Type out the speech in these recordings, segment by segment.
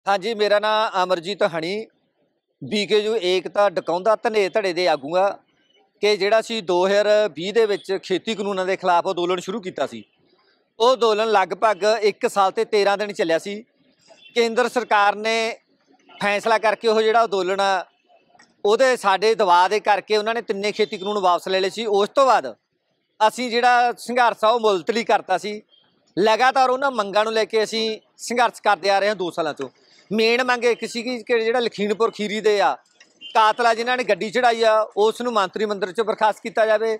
हाँ जी, मेरा नाम अमरजीत हनी BKU ਏਕਤਾ ਡਕਾਉਂਦਾ ਧਨੇ ਧੜੇ ਦੇ ਆਗੂ ਆ ਕਿ ਜਿਹੜਾ ਸੀ 2020 ਦੇ ਵਿੱਚ ਖੇਤੀ ਕਾਨੂੰਨਾਂ ਦੇ ਖਿਲਾਫ ਅੰਦੋਲਨ ਸ਼ੁਰੂ ਕੀਤਾ ਸੀ। ਉਹ ਅੰਦੋਲਨ ਲਗਭਗ 1 ਸਾਲ ਤੇ 13 ਦਿਨ ਚੱਲਿਆ ਸੀ। ਕੇਂਦਰ ਸਰਕਾਰ ਨੇ ਫੈਸਲਾ ਕਰਕੇ ਉਹ ਜਿਹੜਾ ਅੰਦੋਲਨ ਆ ਉਹਦੇ ਸਾਡੇ ਦਬਾਅ ਦੇ ਕਰਕੇ ਉਹਨਾਂ ਨੇ ਤਿੰਨੇ ਖੇਤੀ ਕਾਨੂੰਨ ਵਾਪਸ ਲੈ ਲਏ ਸੀ। ਉਸ ਤੋਂ ਬਾਅਦ ਅਸੀਂ ਜਿਹੜਾ ਸੰਘਰਸ਼ ਆ ਉਹ ਮੁਲਤਵੀ ਕਰਤਾ ਸੀ। ਲਗਾਤਾਰ ਉਹਨਾਂ ਮੰਗਾਂ ਨੂੰ ਲੈ ਕੇ ਅਸੀਂ ਸੰਘਰਸ਼ ਕਰਦੇ ਆ ਰਹੇ ਹਾਂ 2 ਸਾਲਾਂ ਤੋਂ। ਮੇਨ ਮੰਗ ਇੱਕ ਸੀਗੀ ਕਿ ਜਿਹੜਾ ਲਖੀਮਪੁਰ ਖੀਰੀ ਦੇ ਆ ਕਾਤਲਾ ਜਿਨ੍ਹਾਂ ਨੇ ਗੱਡੀ ਚੜਾਈ ਆ ਉਸ ਨੂੰ ਮੰਤਰੀ ਮੰਡਲ 'ਚੋਂ ਬਰਖਾਸਤ ਕੀਤਾ ਜਾਵੇ।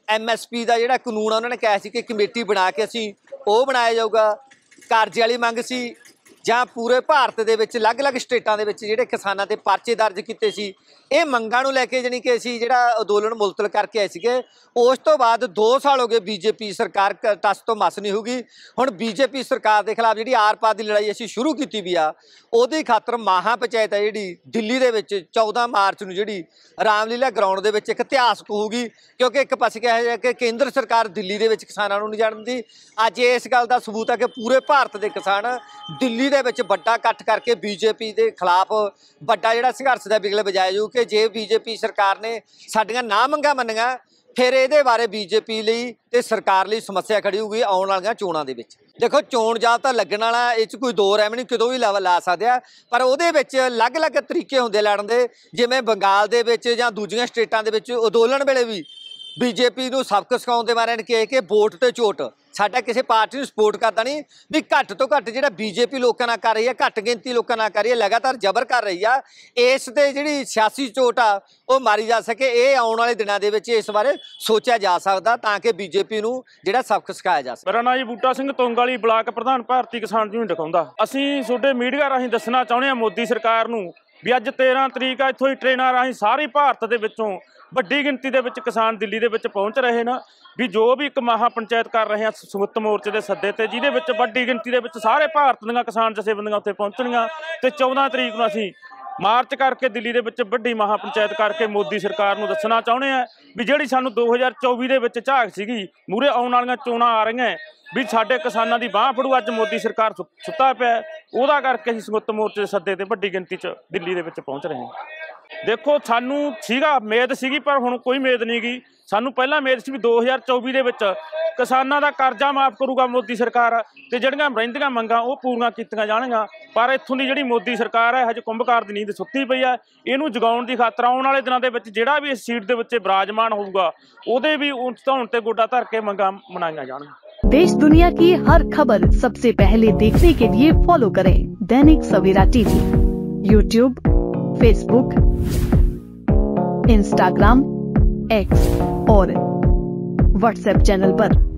MSP ਦਾ ਜਿਹੜਾ ਕਾਨੂੰਨ ਆ ਉਹਨਾਂ ਨੇ ਕਿਹਾ ਸੀ ਕਿ ਕਮੇਟੀ ਬਣਾ ਕੇ ਅਸੀਂ ਉਹ ਬਣਾਇਆ ਜਾਊਗਾ। ਕਰਜ਼ੇ ਵਾਲੀ ਮੰਗ ਸੀ ਜਾਂ ਪੂਰੇ ਭਾਰਤ ਦੇ ਵਿੱਚ ਅਲੱਗ-ਅਲੱਗ ਸਟੇਟਾਂ ਦੇ ਵਿੱਚ ਜਿਹੜੇ ਕਿਸਾਨਾਂ ਤੇ ਪਰਚੇ ਦਰਜ ਕੀਤੇ ਸੀ। ਇਹ ਮੰਗਾਂ ਨੂੰ ਲੈ ਕੇ ਜਾਣੀ ਕਿ ਅਸੀਂ ਜਿਹੜਾ ਅੰਦੋਲਨ ਮੁਲਤਵੀ ਕਰਕੇ ਆਏ ਸੀਗੇ। ਉਸ ਤੋਂ ਬਾਅਦ 2 ਸਾਲ ਹੋ ਗਏ BJP ਸਰਕਾਰ ਟਸ ਤੋਂ ਮਸ ਨਹੀਂ ਹੋਊਗੀ। ਹੁਣ BJP ਸਰਕਾਰ ਦੇ ਖਿਲਾਫ ਜਿਹੜੀ ਆਰ-ਪਾਰ ਦੀ ਲੜਾਈ ਅਸੀਂ ਸ਼ੁਰੂ ਕੀਤੀ ਵੀ ਆ ਉਹਦੀ ਖਾਤਰ ਮਹਾ ਪੰਚਾਇਤ ਹੈ ਜਿਹੜੀ ਦਿੱਲੀ ਦੇ ਵਿੱਚ 14 ਮਾਰਚ ਨੂੰ ਜਿਹੜੀ ਰਾਮਲੀਲਾ ਗਰਾਊਂਡ ਦੇ ਵਿੱਚ ਇੱਕ ਇਤਿਹਾਸ ਹੋਊਗੀ। ਕਿਉਂਕਿ ਇੱਕ ਪਾਸੇ ਕਿਹਾ ਜਾਂਦਾ ਕਿ ਕੇਂਦਰ ਸਰਕਾਰ ਦਿੱਲੀ ਦੇ ਵਿੱਚ ਕਿਸਾਨਾਂ ਨੂੰ ਨਹੀਂ ਜਾਣ ਦਿੰਦੀ। ਅੱਜ ਇਸ ਗੱਲ ਦਾ ਸਬੂਤ ਹੈ ਕਿ ਪੂਰੇ ਭਾਰਤ ਦੇ ਕਿਸਾਨ ਦਿੱਲੀ ਦੇ ਵਿੱਚ ਵੱਡਾ ਇਕੱਠ ਕਰਕੇ BJP ਦੇ ਖਿਲਾਫ ਵੱਡਾ ਜਿਹੜਾ ਸੰਘਰਸ਼ ਦਾ ਬਿਗਲ ਵਜਾਇਆ ਜਾਊ ਕਿ ਜੇ BJP ਸਰਕਾਰ ਨੇ ਸਾਡੀਆਂ ਨਾ ਮੰਗਾਂ ਮੰਨੀਆਂ ਫਿਰ ਇਹਦੇ ਬਾਰੇ BJP ਲਈ ਤੇ ਸਰਕਾਰ ਲਈ ਸਮੱਸਿਆ ਖੜੀ ਹੋਊਗੀ ਆਉਣ ਵਾਲੀਆਂ ਚੋਣਾਂ ਦੇ ਵਿੱਚ। ਦੇਖੋ ਚੋਣ ਜਾਬਤਾ ਲੱਗਣ ਵਾਲਾ ਇਹ 'ਚ ਕੋਈ ਦੋ ਰਹਿਮ ਨਹੀਂ, ਕਿਤੋਂ ਵੀ ਲਾ ਸਕਦੇ ਆ, ਪਰ ਉਹਦੇ ਵਿੱਚ ਅਲੱਗ-ਅਲੱਗ ਤਰੀਕੇ ਹੁੰਦੇ ਲੜਨ ਦੇ। ਜਿਵੇਂ ਬੰਗਾਲ ਦੇ ਵਿੱਚ ਜਾਂ ਦੂਜੀਆਂ ਸਟੇਟਾਂ ਦੇ ਵਿੱਚ ਅੰਦੋਲਨ ਵੇਲੇ ਵੀ BJP ਨੂੰ ਸਬਕ ਸਿਖਾਉਣ ਦੇ ਬਾਰੇ ਨੇ ਕਿਹਾ ਕਿ ਵੋਟ ਤੇ ਚੋਟ ਸਾਡਾ ਕਿਸੇ ਪਾਰਟੀ ਨੂੰ ਸਪੋਰਟ ਕਰਦਾ ਨਹੀਂ ਵੀ ਘੱਟ ਤੋਂ ਘੱਟ ਜਿਹੜਾ BJP ਲੋਕਾਂ ਨਾਲ ਕਰ ਰਹੀ ਹੈ, ਘੱਟ ਗਿਣਤੀ ਲੋਕਾਂ ਨਾਲ ਕਰ ਰਹੀ ਹੈ, ਲਗਾਤਾਰ ਜ਼ਬਰ ਕਰ ਰਹੀ ਆ। ਇਸ ਤੇ ਜਿਹੜੀ ਸਿਆਸੀ ਚੋਟ ਆ ਉਹ ਮਾਰੀ ਜਾ ਸਕੇ। ਇਹ ਆਉਣ ਵਾਲੇ ਦਿਨਾਂ ਦੇ ਵਿੱਚ ਇਸ ਬਾਰੇ ਸੋਚਿਆ ਜਾ ਸਕਦਾ ਤਾਂ ਕਿ BJP ਨੂੰ ਜਿਹੜਾ ਸਬਕ ਸਿਖਾਇਆ ਜਾ ਸਕੇ। ਮੇਰਾ ਨਾਮ ਜੀ ਬੂਟਾ ਸਿੰਘ ਤੁੰਗ ਵਾਲੀ ਬਲਾਕ ਪ੍ਰਧਾਨ ਭਾਰਤੀ ਕਿਸਾਨ ਯੂਨੀਅਨ ਡਕਾਉਂਦਾ। ਅਸੀਂ ਤੁਹਾਡੇ ਮੀਡੀਆ ਰਾਹੀਂ ਦੱਸਣਾ ਚਾਹੁੰਦੇ ਹਾਂ ਮੋਦੀ ਸਰਕਾਰ ਨੂੰ ਵੀ ਅੱਜ 13 ਤਰੀਕ ਆ, ਇੱਥੋਂ ਹੀ ਟ੍ਰੇਨਾਂ ਰਾਹੀਂ ਸਾਰੇ ਭਾਰਤ ਦੇ ਵਿੱਚੋਂ ਵੱਡੀ ਗਿਣਤੀ ਦੇ ਵਿੱਚ ਕਿਸਾਨ ਦਿੱਲੀ ਦੇ ਵਿੱਚ ਪਹੁੰਚ ਰਹੇ ਨੇ। ਵੀ ਜੋ ਵੀ ਇੱਕ ਮਹਾ ਪੰਚਾਇਤ ਕਰ ਰਹੇ ਆ ਸੰਯੁਕਤ ਮੋਰਚੇ ਦੇ ਸੱਦੇ ਤੇ, ਜਿਹਦੇ ਵਿੱਚ ਵੱਡੀ ਗਿਣਤੀ ਦੇ ਵਿੱਚ ਸਾਰੇ ਭਾਰਤ ਦੀਆਂ ਕਿਸਾਨ ਜਥੇਬੰਦੀਆਂ ਉੱਥੇ ਪਹੁੰਚਣਗੀਆਂ ਤੇ 14 ਤਰੀਕ ਨੂੰ ਅਸੀਂ ਮਾਰਚ ਕਰਕੇ ਦਿੱਲੀ ਦੇ ਵਿੱਚ ਵੱਡੀ ਮਹਾ ਪੰਚਾਇਤ ਕਰਕੇ ਮੋਦੀ ਸਰਕਾਰ ਨੂੰ ਦੱਸਣਾ ਚਾਹੁੰਦੇ ਆ ਵੀ ਜਿਹੜੀ ਸਾਨੂੰ 2024 ਦੇ ਵਿੱਚ ਝਾਕ ਸੀਗੀ ਮੂਹਰੇ ਆਉਣ ਵਾਲੀਆਂ ਚੋਣਾਂ ਆ ਰਹੀਆਂ ਵੀ ਸਾਡੇ ਕਿਸਾਨਾਂ ਦੀ ਬਾਂਹ ਫੜੂ। ਅੱਜ ਮੋਦੀ ਸਰਕਾਰ ਸੁੱਤਾ ਪਿਆ, ਉਹਦਾ ਕਰਕੇ ਅਸੀਂ ਸੰਯੁਕਤ ਮੋਰਚੇ ਦੇ ਸੱਦੇ ਤੇ ਵੱਡੀ ਗਿਣਤੀ 'ਚ ਦਿੱਲੀ ਦੇ ਵਿੱਚ ਪਹੁੰਚ ਰਹੇ ਹਾਂ। ਦੇਖੋ ਸਾਨੂੰ ਸੀਗਾ ਉਮੀਦ ਸੀਗੀ ਪਰ ਹੁਣ ਕੋਈ ਉਮੀਦ ਨਹੀਂ ਗਈ। ਸਾਨੂੰ ਪਹਿਲਾਂ ਉਮੀਦ ਸੀ ਵੀ 2024 ਦੇ ਵਿੱਚ ਕਿਸਾਨਾਂ ਦਾ ਕਰਜ਼ਾ ਮਾਫ ਕਰੂਗਾ ਮੋਦੀ ਸਰਕਾਰ ਤੇ ਜਿਹੜੀਆਂ ਰਹਿੰਦੀਆਂ ਮੰਗਾਂ ਉਹ ਪੂਰੀਆਂ ਕੀਤੀਆਂ ਜਾਣਗੀਆਂ। ਪਰ ਇੱਥੋਂ ਦੀ ਜਿਹੜੀ ਮੋਦੀ ਸਰਕਾਰ ਹੈ ਹਜੇ ਕੁੰਭਕਾਰ ਦੀ ਨੀਂਦ ਸੁੱਤੀ ਪਈ ਹੈ। ਇਹਨੂੰ ਜਗਾਉਣ ਦੀ ਖਾਤਰ ਆਉਣ ਵਾਲੇ ਦਿਨਾਂ ਦੇ ਵਿੱਚ ਜਿਹੜਾ ਵੀ ਇਸ ਸੀਟ ਦੇ ਵਿੱਚ ਵਿਰਾਜਮਾਨ ਹੋਊਗਾ ਉਹਦੇ ਵੀ ਧੌਣ ਤੇ ਗੋਡਾ ਧਰ ਕੇ ਮੰਗਾਂ ਮਨਾਈਆਂ ਜਾਣਗੀਆਂ। देश दुनिया की हर खबर सबसे पहले देखने के लिए फॉलो करें Dainik Savera TV, YouTube, Facebook, Instagram, X और WhatsApp चैनल पर।